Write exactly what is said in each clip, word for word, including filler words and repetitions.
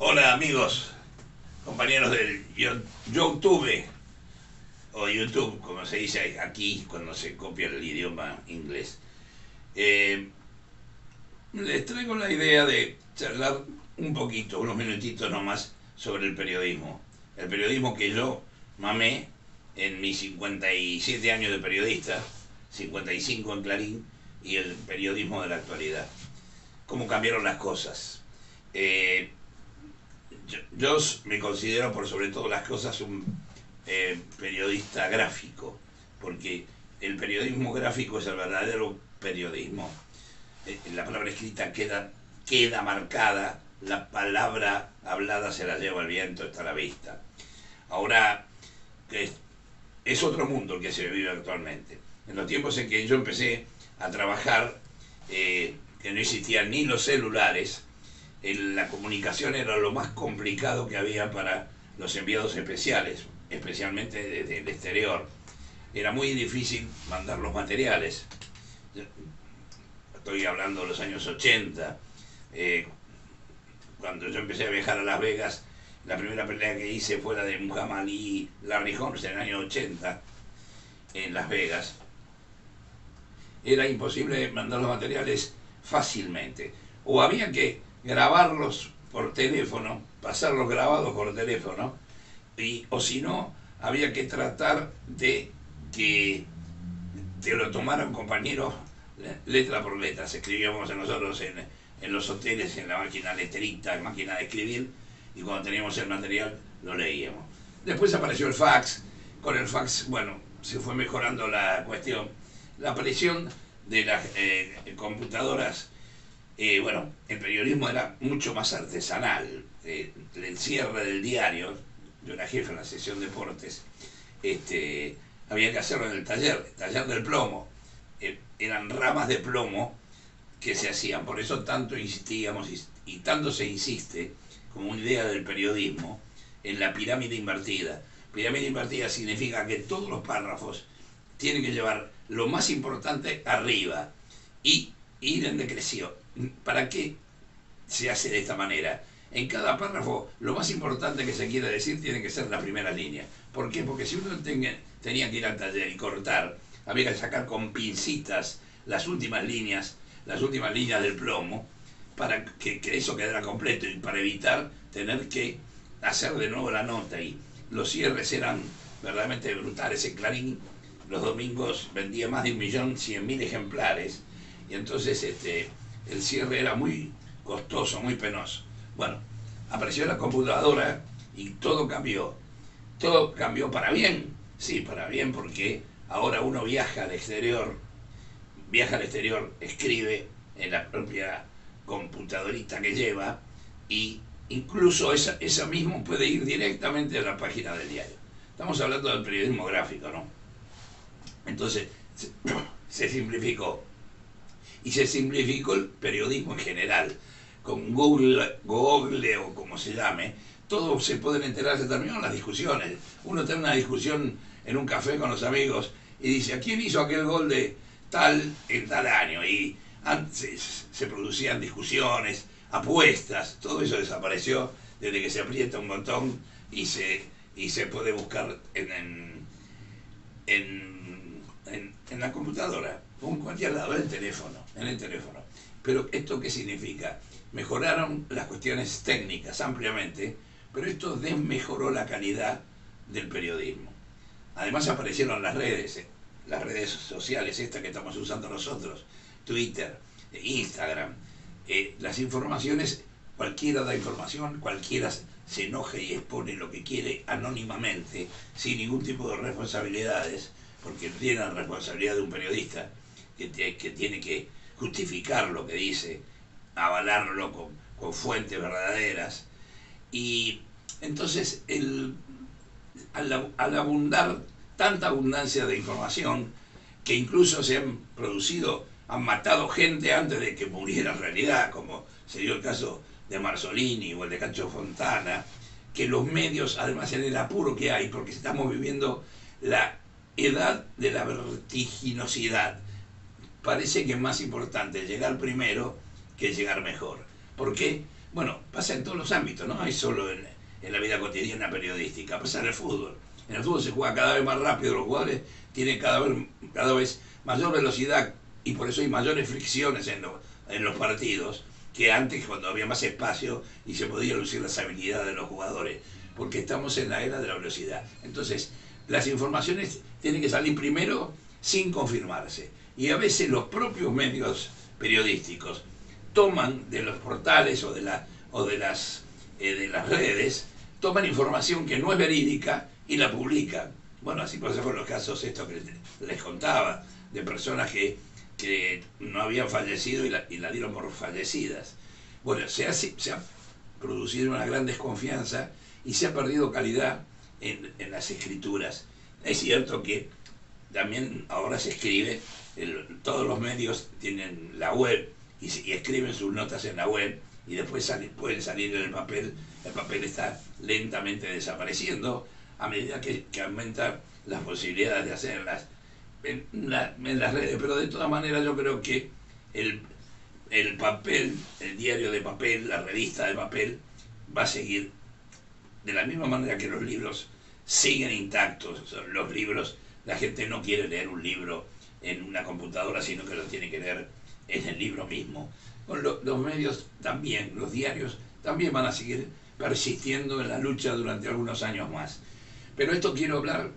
Hola amigos, compañeros del Yo- YouTube, o YouTube, como se dice aquí cuando se copia el idioma inglés. Eh, Les traigo la idea de charlar un poquito, unos minutitos nomás, sobre el periodismo. El periodismo que yo mamé en mis cincuenta y siete años de periodista, cincuenta y cinco en Clarín, y el periodismo de la actualidad. Cómo cambiaron las cosas. Eh, yo, yo me considero por sobre todas las cosas un eh, periodista gráfico, porque el periodismo gráfico es el verdadero periodismo. Eh, la palabra escrita queda, queda marcada, la palabra hablada se la lleva el viento, está a la vista. Ahora, es, es otro mundo el que se vive actualmente. En los tiempos en que yo empecé a trabajar, eh, que no existían ni los celulares, el, la comunicación era lo más complicado que había para los enviados especiales, especialmente desde el exterior. Era muy difícil mandar los materiales. Estoy hablando de los años ochenta. Eh, cuando yo empecé a viajar a Las Vegas, la primera pelea que hice fue la de Muhammad Ali Larry Holmes en el año ochenta, en Las Vegas. Era imposible mandar los materiales fácilmente. O había que grabarlos por teléfono, pasarlos grabados por teléfono, y, o si no, había que tratar de que te lo tomara un compañero letra por letra. Escribíamos nosotros en, en los hoteles, en la máquina letrita, en máquina de escribir, y cuando teníamos el material lo leíamos. Después apareció el fax. Con el fax, bueno, se fue mejorando la cuestión. La aparición de las eh, computadoras, eh, bueno, el periodismo era mucho más artesanal. Eh, el cierre del diario, yo era jefe en la sección deportes, este, había que hacerlo en el taller, el taller del plomo. Eh, eran ramas de plomo que se hacían, por eso tanto insistíamos y, y tanto se insiste como una idea del periodismo en la pirámide invertida. Pirámide invertida significa que todos los párrafos tienen que llevar lo más importante arriba y ir en decreción. ¿Para qué se hace de esta manera? En cada párrafo lo más importante que se quiere decir tiene que ser la primera línea. ¿Por qué? Porque si uno tenga, tenía que ir al taller y cortar, había que sacar con pincitas las últimas líneas, las últimas líneas del plomo, para que, que eso quedara completo y para evitar tener que hacer de nuevo la nota. Y los cierres eran verdaderamente brutales. En Clarín los domingos vendía más de un millón cien mil ejemplares, y entonces este, el cierre era muy costoso, muy penoso. Bueno, apareció la computadora y todo cambió. Todo cambió para bien. Sí, para bien, porque ahora uno viaja al exterior, viaja al exterior, escribe en la propia computadorita que lleva, y incluso esa, esa mismo puede ir directamente a la página del diario. Estamos hablando del periodismo gráfico, ¿no? Entonces, se, se simplificó. Y se simplificó el periodismo en general. Con Google, Google o como se llame, todos se pueden enterar, se terminaron las discusiones. Uno tiene una discusión en un café con los amigos y dice: ¿a quién hizo aquel gol de tal en tal año? Y antes se producían discusiones, apuestas, todo eso desapareció desde que se aprieta un botón y se, y se puede buscar en, en, en, en, en la computadora, o en cualquier lado, en el teléfono, en el teléfono. Pero ¿esto qué significa? Mejoraron las cuestiones técnicas ampliamente, pero esto desmejoró la calidad del periodismo. Además aparecieron las redes, eh, las redes sociales, estas que estamos usando nosotros, Twitter, Instagram. Eh, las informaciones, cualquiera da información, cualquiera se enoja y expone lo que quiere anónimamente, sin ningún tipo de responsabilidades, porque tiene la responsabilidad de un periodista que, que tiene que justificar lo que dice, avalarlo con, con fuentes verdaderas. Y entonces el, al, al abundar tanta abundancia de información, que incluso se han producido, han matado gente antes de que muriera en realidad, como se dio el caso de Marzolini o el de Cacho Fontana, que los medios, además en el apuro que hay, porque estamos viviendo la edad de la vertiginosidad, parece que es más importante llegar primero que llegar mejor. ¿Por qué? Bueno, pasa en todos los ámbitos, no hay solo en, en la vida cotidiana periodística, pasa en el fútbol. En el fútbol se juega cada vez más rápido, los jugadores tienen cada vez, cada vez mayor velocidad y por eso hay mayores fricciones en, lo, en los partidos que antes, cuando había más espacio y se podían lucir las habilidades de los jugadores, porque estamos en la era de la velocidad. Entonces, las informaciones tienen que salir primero sin confirmarse. Y a veces los propios medios periodísticos toman de los portales o de, la, o de, las, eh, de las redes, toman información que no es verídica y la publican. Bueno, así por eso fueron los casos estos que les contaba, de personas que, que no habían fallecido y la, y la dieron por fallecidas. Bueno, se ha, se ha producido una gran desconfianza y se ha perdido calidad en, en las escrituras. Es cierto que también ahora se escribe, el, todos los medios tienen la web y, y escriben sus notas en la web y después sale, pueden salir en el papel. El papel está lentamente desapareciendo a medida que, que aumentan las posibilidades de hacerlas en, la, en las redes, pero de todas maneras yo creo que el, el papel, el diario de papel, la revista de papel va a seguir de la misma manera que los libros siguen intactos. Los libros, la gente no quiere leer un libro en una computadora, sino que lo tiene que leer en el libro mismo. Bueno, lo, los medios también, los diarios también van a seguir persistiendo en la lucha durante algunos años más. Pero esto quiero hablar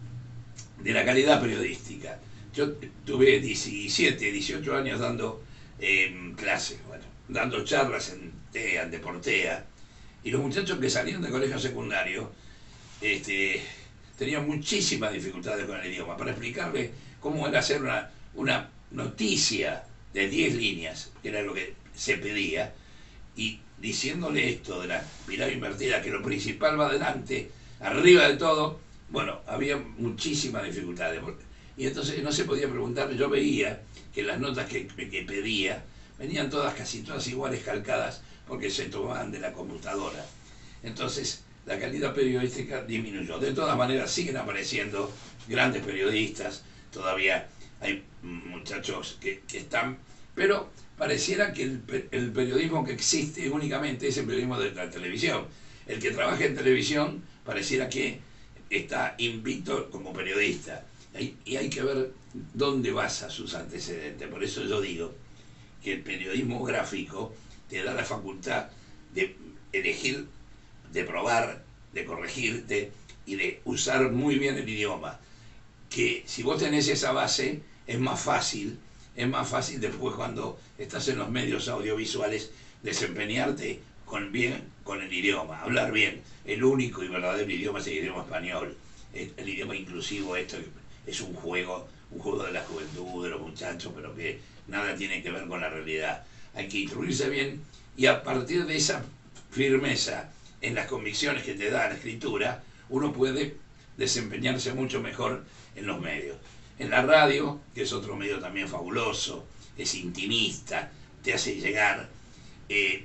de la calidad periodística. Yo tuve diecisiete, dieciocho años dando eh, clases, bueno, dando charlas en TEA, en Deportea, y los muchachos que salieron de colegio secundario este, tenían muchísimas dificultades con el idioma. Para explicarle cómo era hacer una, una noticia de diez líneas, que era lo que se pedía, y diciéndole esto de la pirámide invertida, que lo principal va adelante, arriba de todo, bueno, había muchísimas dificultades. Y entonces no se podía preguntar, yo veía que las notas que, que pedía venían todas, casi todas iguales, calcadas, porque se tomaban de la computadora. Entonces, la calidad periodística disminuyó. De todas maneras, siguen apareciendo grandes periodistas, todavía hay muchachos que, que están, pero pareciera que el, el periodismo que existe únicamente es el periodismo de la televisión. El que trabaja en televisión pareciera que está invicto como periodista. Y hay que ver dónde basa sus antecedentes. Por eso yo digo que el periodismo gráfico te da la facultad de elegir, de probar, de corregirte y de usar muy bien el idioma. Que si vos tenés esa base, es más fácil, es más fácil después cuando estás en los medios audiovisuales desempeñarte con bien con el idioma, hablar bien. El único y verdadero idioma es el idioma español. El, el idioma inclusivo, esto es un juego, un juego de la juventud, de los muchachos, pero que nada tiene que ver con la realidad. Hay que instruirse bien y a partir de esa firmeza en las convicciones que te da la escritura, uno puede desempeñarse mucho mejor en los medios. En la radio, que es otro medio también fabuloso, es intimista, te hace llegar, eh,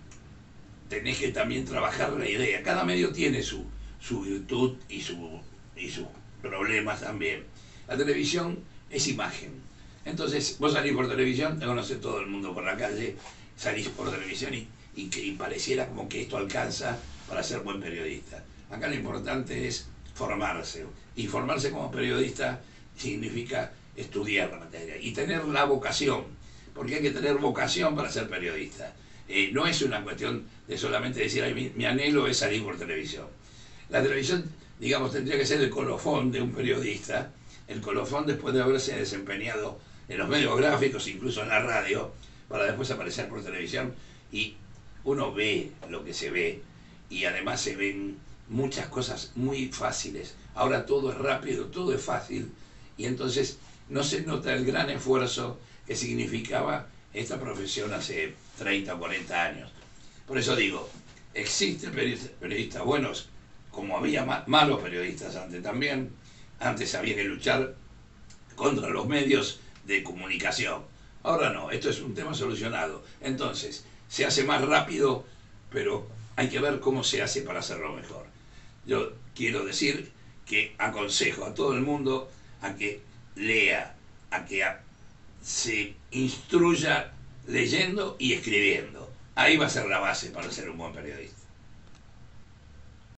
tenés que también trabajar la idea. Cada medio tiene su, su virtud y, su, y sus problemas también. La televisión es imagen. Entonces, vos salís por televisión, te conoce todo el mundo por la calle, salís por televisión y, y, que, y pareciera como que esto alcanza para ser buen periodista. Acá lo importante es formarse. Y formarse como periodista significa estudiar la materia y tener la vocación, porque hay que tener vocación para ser periodista. Eh, no es una cuestión de solamente decir, ay, mi, mi anhelo es salir por televisión. La televisión, digamos, tendría que ser el colofón de un periodista, el colofón después de haberse desempeñado en los medios gráficos, incluso en la radio, para después aparecer por televisión, y uno ve lo que se ve, y además se ven muchas cosas muy fáciles. Ahora todo es rápido, todo es fácil, y entonces no se nota el gran esfuerzo que significaba esta profesión hace treinta o cuarenta años. Por eso digo, existen periodistas, periodistas buenos, como había ma malos periodistas antes también. Antes había que luchar contra los medios de comunicación. Ahora no, esto es un tema solucionado. Entonces, se hace más rápido, pero hay que ver cómo se hace para hacerlo mejor. Yo quiero decir que aconsejo a todo el mundo a que lea, a que a, se instruya leyendo y escribiendo. ahí va a ser la base para ser un buen periodista.